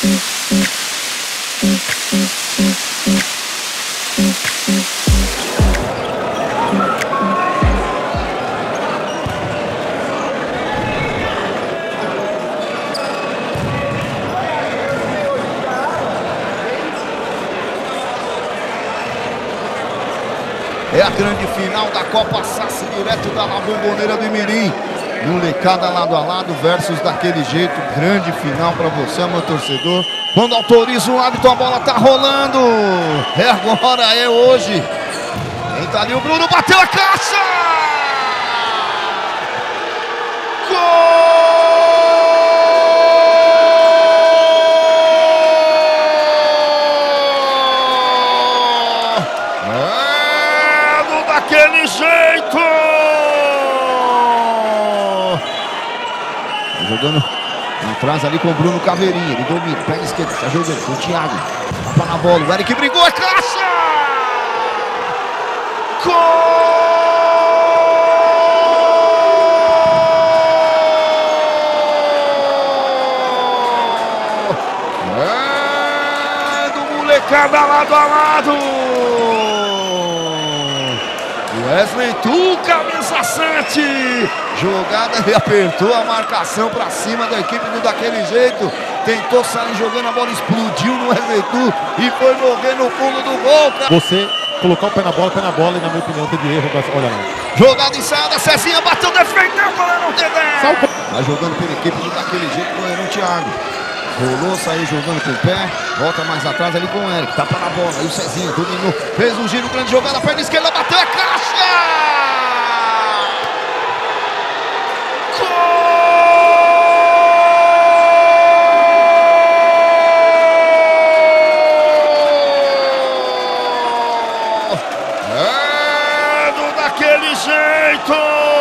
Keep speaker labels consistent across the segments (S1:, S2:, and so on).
S1: É a grande final da Copa Saci, direto da Bomboneira do Imirim. Molecada lado a lado versus daquele jeito. Grande final para você, meu torcedor. Quando autoriza o árbitro, a bola tá rolando. É agora, é hoje. Entra ali o Bruno, bateu a caixa! Gol! Daquele jeito! Jogando atrás ali com o Bruno Caveirinha. Ele domina, pega a esquerda, tá jogando com o Thiago. Tapa na bola, o Eric brigou, é caixa! Gol! É do molecada lado a lado! Wesley Tu, camisa 7. Jogada e apertou a marcação para cima da equipe do daquele jeito. Tentou sair jogando, a bola explodiu no Wesley Tu e foi morrer no fundo do gol.
S2: Você colocar o pé na bola e na minha opinião teve erro. Olha lá.
S1: Jogada ensaiada, Cezinha bateu, defendeu, o goleirão Dedé. Vai jogando pela equipe do daquele jeito, o goleirão Thiago. Rolou, saiu jogando com o pé, volta mais atrás ali com o Eric, tapa na bola, aí o Cezinha dominou, fez um giro, grande jogada, perna esquerda, bateu a caixa! Gol! É daquele jeito!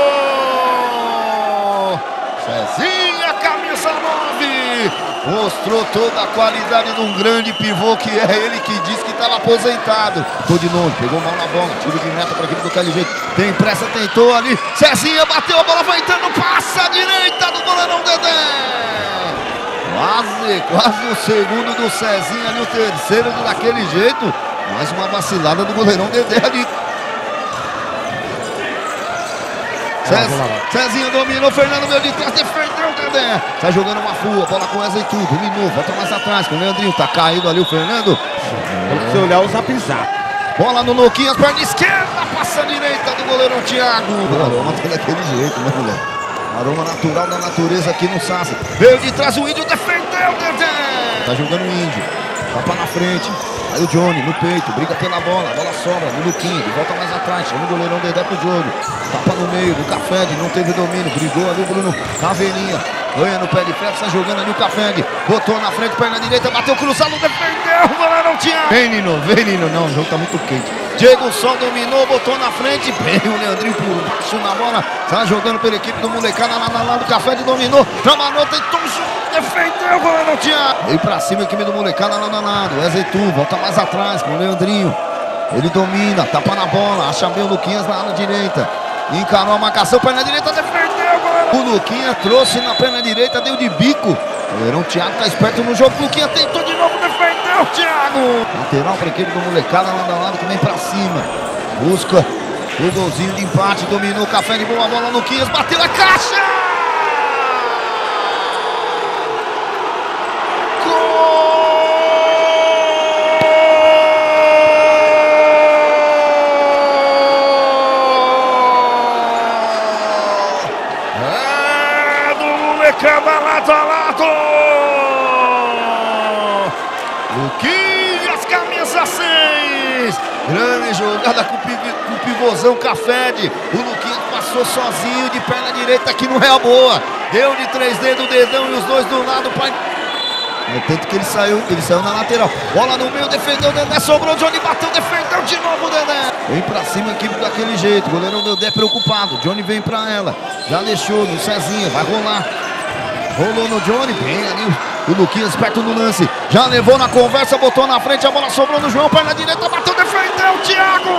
S1: Cezinha, camisa 9! Mostrou toda a qualidade de um grande pivô, que é ele que disse que estava aposentado. Tô de longe, pegou mal na bola, tiro de meta para aquele do daquele jeito. Tem pressa, tentou ali. Cezinha bateu, a bola vai entrando, passa a direita do goleirão Dedé. Quase o segundo do Cezinha ali, o terceiro do daquele jeito. Mais uma vacilada do goleirão Dedé ali. Cezinha dominou, Fernando veio de trás, defendeu o Dedé. Tá jogando uma fuga, bola com Wesley Tu, dominou, volta mais atrás com o Leandrinho, tá caído ali o Fernando.
S2: Se você olhar o zap.
S1: Bola no Luquinhas, perna esquerda, passa a direita do goleirão Thiago. O aroma tá daquele jeito, né, moleque? Aroma natural da natureza aqui no Saci. Veio de trás o Índio, defendeu o Dedé. Tá jogando o Índio, tapa na frente. Aí o Johnny no peito, briga pela bola, a bola sobra no Luquinho, de volta mais atrás, chama o goleirão Dedé pro jogo. Tapa no meio do Cafede, não teve domínio, brigou ali o Bruno Caveirinha. Ganha no pé de ferro, está jogando ali o Cafede. Botou na frente, perna direita, bateu cruzado, defendeu, o goleirão Thiago. Vem Nino, não, o jogo tá muito quente. Diego só dominou, botou na frente, vem o Leandrinho por baixo na bola. Tá jogando pela equipe do molecada lá do Cafede, dominou, trabalhou, tentou defendeu o goleirão Thiago. Veio pra cima a equipe do molecada lá do lado. Wesley Tu, volta mais atrás com o Leandrinho. Ele domina, tapa na bola, acha bem o Luquinhas na ala direita. Encarou a marcação, perna direita, defendeu o goleirão. O Luquinhas trouxe na perna direita, deu de bico. O goleirão Thiago tá esperto no jogo. O Luquinhas tentou de novo, defendeu o Thiago. Lateral pra equipe do molecada lá do lado que vem pra cima. Busca o golzinho de empate, dominou o Café de boa bola. Luquinhas bateu a caixa. Molecada lado a lado. Luquinhas, camisa 6. Grande jogada com o pivôzão Cafede. O Luquinhas passou sozinho de perna direita aqui no Real Boa. Deu de 3 dedos, o dedão e os dois do lado. Tanto que ele saiu na lateral. Bola no meio, defendeu o Dedé, sobrou, Johnny bateu, defendeu de novo o Dedé. Vem pra cima a equipe daquele jeito. O goleirão Dedé preocupado. Johnny vem pra ela. Já deixou no Cezinha, vai rolar. Rolou no Johnny, vem ali o Luquinhas perto do lance. Já levou na conversa, botou na frente, a bola sobrou no João, perna direita, bateu, defendeu o Thiago.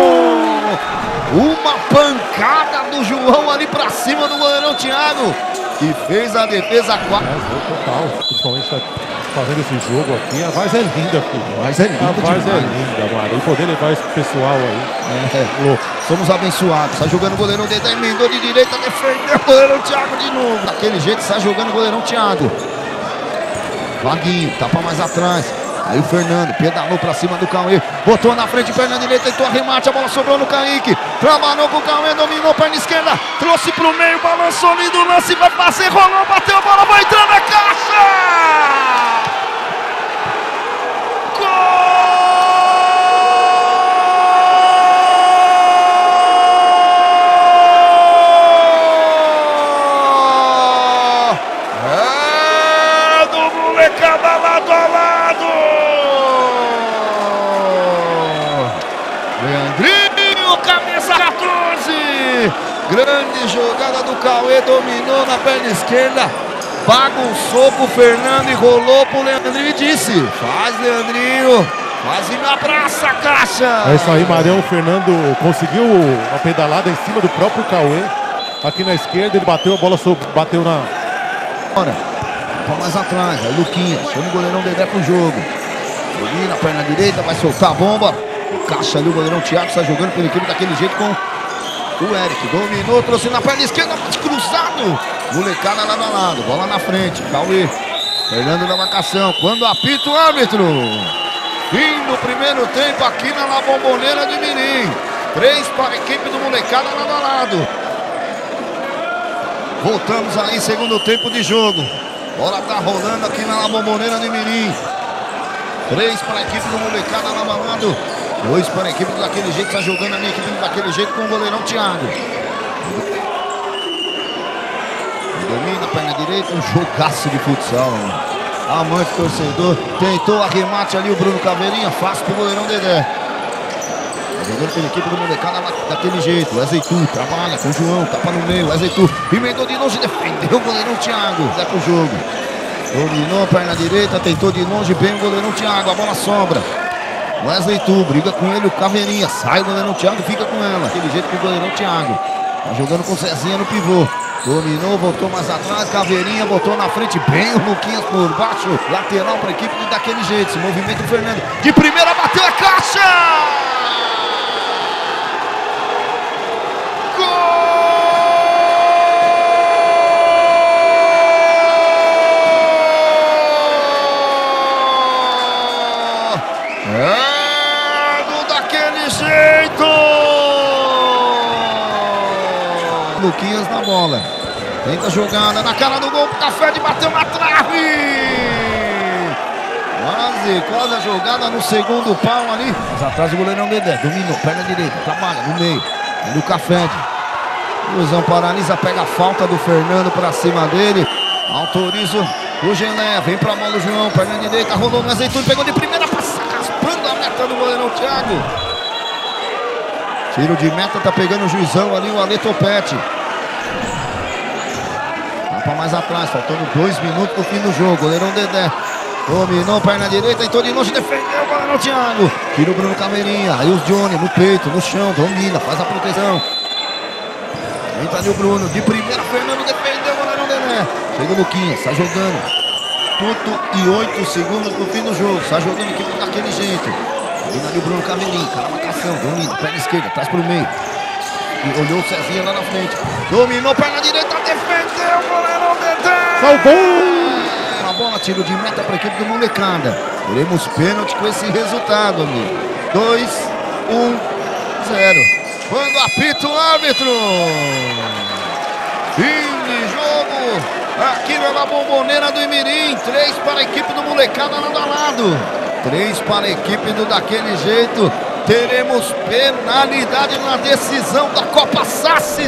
S1: Uma pancada do João ali pra cima do goleirão Thiago. e fez a defesa quadra.
S2: Total, principalmente tá fazendo esse jogo aqui. A Várzea é linda, filho.
S1: A Várzea é linda,
S2: a Várzea é linda, mano. E poder levar esse pessoal aí.
S1: Louco. Somos abençoados. Tá jogando o goleirão Dedé, emendou de direita, defendeu o goleirão Thiago de novo. Daquele jeito, está jogando o goleirão Thiago. Vaguinho, tapa mais atrás. Aí o Fernando pedalou pra cima do Cauê. Botou na frente, perna direita, tentou arremate. A bola sobrou no Kaique. Trabalhou com o Cauê, dominou, perna esquerda. Trouxe pro meio, balançou lindo lance. Vai fazer, rolou, bateu a bola, vai entrar na caixa! Molecada lado a lado. Leandrinho, camisa 14. Grande jogada do Cauê, dominou na perna esquerda. Bagunçou pro Fernando e rolou pro Leandrinho e disse: faz, Leandrinho, quase me abraça, caixa.
S2: É isso aí, Marião. O Fernando conseguiu uma pedalada em cima do próprio Cauê. Aqui na esquerda, ele bateu, a bola bateu na...
S1: Mais atrás, aí Luquinhas, chama o goleirão Dedé pro jogo. Domina a perna direita, vai soltar a bomba. Caixa ali o goleirão Thiago, está jogando pela equipe daquele jeito com o Eric. Dominou, trouxe na perna esquerda, bate cruzado. Molecada lado a lado, bola na frente, Cauê. Fernando da marcação, quando apita o árbitro. Fim do primeiro tempo aqui na La Bombonera de Mirim. 3 para a equipe do Molecada lado a lado. Voltamos aí, segundo tempo de jogo. Bola tá rolando aqui na La Bombonera de Mirim. 3 para a equipe do Molecada lado a lado. 2 para a equipe daquele jeito, tá jogando a minha equipe daquele jeito com o goleirão Thiago. Domina a perna direita, um jogaço de futsal. Amante torcedor, tentou arremate ali o Bruno Caveirinha, fácil pro goleirão Dedé. Jogando pela equipe do Molecada daquele jeito. Wesley Tu trabalha com o João, tapa no meio. Wesley Tu emendou de longe, defendeu o goleirão Thiago. Dá pro jogo. Dominou a perna direita, tentou de longe bem o goleirão Thiago. A bola sobra. Wesley Tu briga com ele, o Caveirinha. Sai o goleirão Thiago, fica com ela. Aquele jeito com o goleirão Thiago. Tá jogando com o Cezinha no pivô. Dominou, voltou mais atrás. Caveirinha botou na frente bem o Luquinhas por baixo. Lateral para a equipe daquele jeito. Esse movimento do Fernando. De primeira bateu a caixa! Daquele jeito! Luquinhas na bola. Tenta a jogada na cara do gol. Café de bateu na trave. Quase a jogada no segundo pau ali. Mas atrás do goleirão Dedé. Dominou, perna direita, trabalha no meio. Do Café. Luizão paralisa, pega a falta do Fernando pra cima dele. Autoriza o Gelé. Vem pra bola o João, perna direita, rolou no azeitona, pegou de primeira, passa raspando a meta do goleirão Thiago. Tiro de meta, tá pegando o juizão ali, o Ale Topete. Tapa mais atrás, faltando 2 minutos no fim do jogo. Goleirão Dedé dominou, perna direita, entrou de longe, defendeu o goleirão Thiago. Tira o Bruno Caveirinha, aí os Johnny no peito, no chão, domina, faz a proteção. Entra ali o Bruno, de primeira, Fernando defendeu o goleirão Dedé. Chega o Luquinhas, está jogando. Tudo e 8 segundos no fim do jogo, está jogando equipe daquele jeito. Vem ali o Bruno Caveirinha, cara, marcação, domina, perna esquerda, traz pro meio. E olhou o Cezinha lá na frente. Dominou, perna direita, defendeu o goleirão Dedé.
S2: Salvou!
S1: A bola, tiro de meta para a equipe do Molecada. Teremos pênalti com esse resultado, amigo. 2-1-0. Quando apita o árbitro. Fim de jogo aqui na Bombonera do Imirim. 3 para a equipe do Molecada lado a lado. 3 para a equipe do daquele jeito. Teremos penalidade na decisão da Copa Sassi.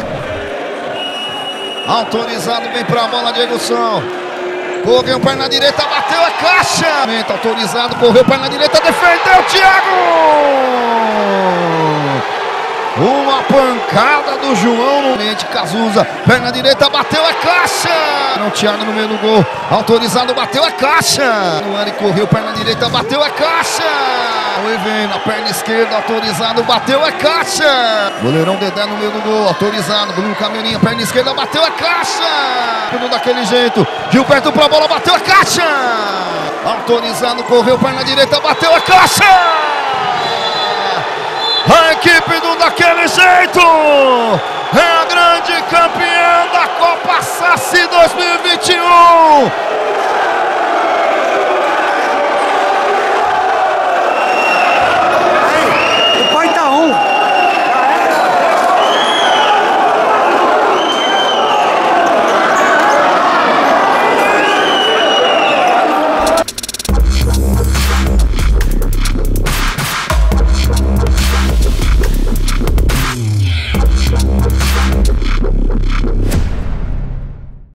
S1: Autorizado, vem para a bola, Diego São. Correu perna direita, bateu a caixa. Autorizado, correu perna direita, defendeu o Thiago. Uma pancada do João no ambiente. Cazuza, perna direita, bateu a caixa. Não, Thiago no meio do gol, autorizado, bateu a caixa. O Eric correu, perna direita, bateu a caixa. O Even na perna esquerda, autorizado, bateu a caixa. Goleirão Dedé no meio do gol, autorizado. Bruno Camelinha, perna esquerda, bateu a caixa. Tudo daquele jeito. Gilberto pra bola, bateu a caixa. Autorizado, correu, perna direita, bateu a caixa. A equipe do daquele jeito é a grande campeã